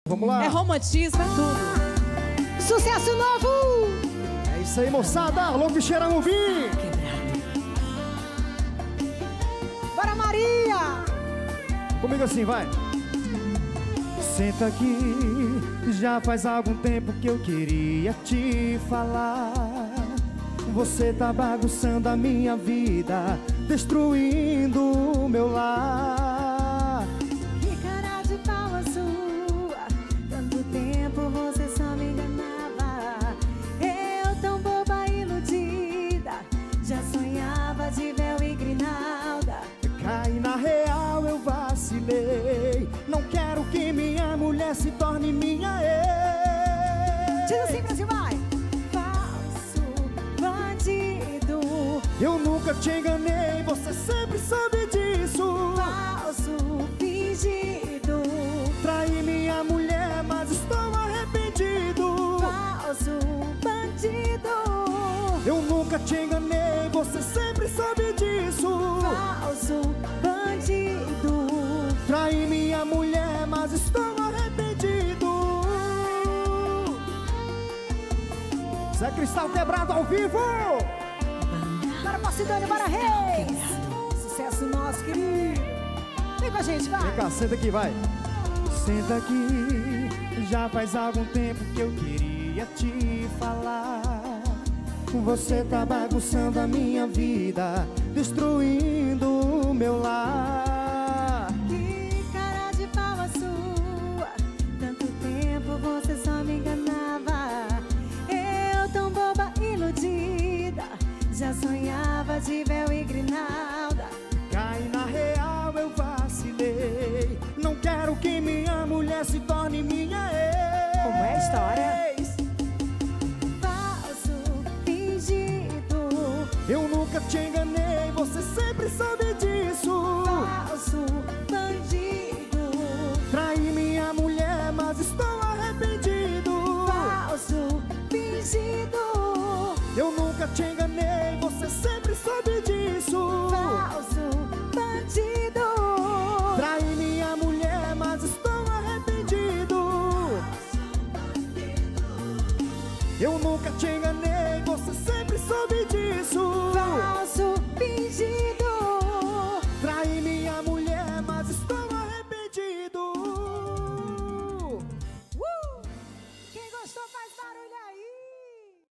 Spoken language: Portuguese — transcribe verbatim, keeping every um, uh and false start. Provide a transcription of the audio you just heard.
Vamos lá. É romantismo, é tudo. Sucesso novo! É isso aí, moçada. Alô, Bicheira Mubi. Bora, Maria! Comigo assim, vai. Senta aqui, já faz algum tempo que eu queria te falar. Você tá bagunçando a minha vida, destruindo o meu lar. Que cara de pau a sua, tanto tempo você só me enganava. Eu tão boba e iludida, já sonhava de véu e grinalda. Caí na real, eu vacilei. Não quero que minha mulher se torne minha ex. Diz assim, Brasil, vai! Falso bandido, Eu nunca te enganei, você sempre soube disso. falso fingido, Traí minha mulher, mas estou arrependido. falso bandido, Eu nunca te enganei, você sempre soube disso. falso bandido. Traí minha mulher, mas estou arrependido. Zé Cristal Quebrado ao vivo. Bora, Posidônia, bora, Reis! Sucesso nosso, querido! Vem com a gente, vai! Vem cá, senta aqui, vai. Senta aqui, já faz algum tempo que eu queria te falar. Você tá bagunçando a minha vida, destruindo o meu lar. Que cara de pau a sua, tanto tempo você só me enganava. Eu tão boba, iludida, já sonhava de véu e grinalda. Caí na real, eu vacilei. Não quero que minha mulher se torne minha ex. Como é a história? Falso fingido, Eu nunca te enganei, você sempre soube